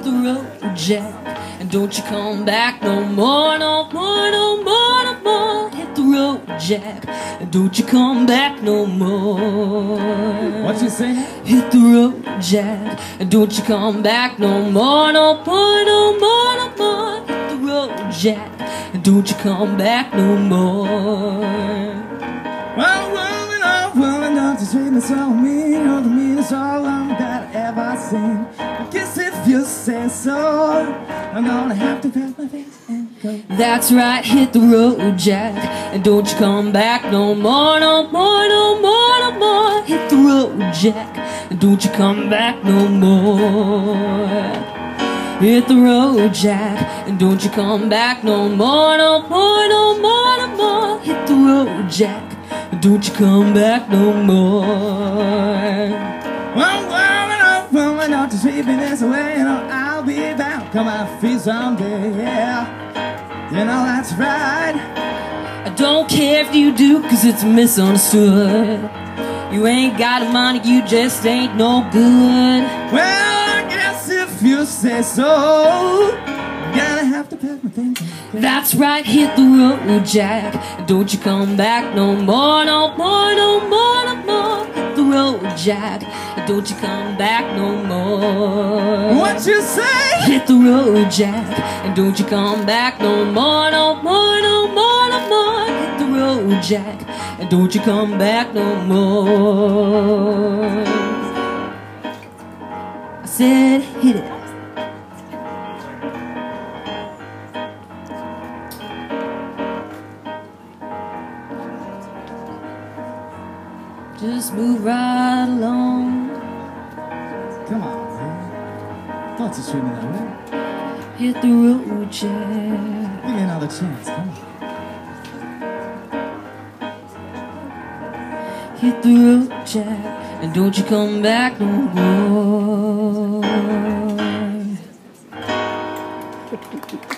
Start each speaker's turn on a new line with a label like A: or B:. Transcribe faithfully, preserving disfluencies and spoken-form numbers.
A: the road, Jack, and don't you come back no more, no more, no more, no more. Hit the road, Jack, and don't you come back no more.
B: What you say?
A: Hit the road, Jack, and don't you come back no more, no more, no more, no more. Hit the road, Jack, and don't you come back no more.
B: Well, woman, oh, woman, don't you treat me so mean. You're the meanest all that I ever seen. I guess if you say so, I'm gonna have to pack my face and go.
A: That's right, hit the road, Jack, and don't you come back no more, no more, no more, no more. Hit the road, Jack, and don't you come back no more. Hit the road, Jack, and don't you come back no more, no more, no more, no more. Hit the road, Jack, and don't you come back no more.
B: Well, woman, oh, woman, don't you treat me this way. You know, I'll be back on my feet someday, yeah. You know that's right.
A: I don't care if you do, cause it's misunderstood. You ain't got the money, you just ain't no good.
B: Well, I guess if you say so, gonna have to pack my things.
A: That's right, hit the road, Jack, and don't you come back no more, no more, no more, no more. Hit the road, Jack, and don't you come back no more.
B: What you say?
A: Hit the road, Jack, and don't you come back no more, no more, no more, no more. Hit the road, Jack, and don't you come back no more. I said hit it. Just move right along.
B: Come on, man. Don't you treat me that way.
A: Hit the road, Jack.
B: Give me another chance, come on.
A: Hit the road, Jack, and don't you come back no more.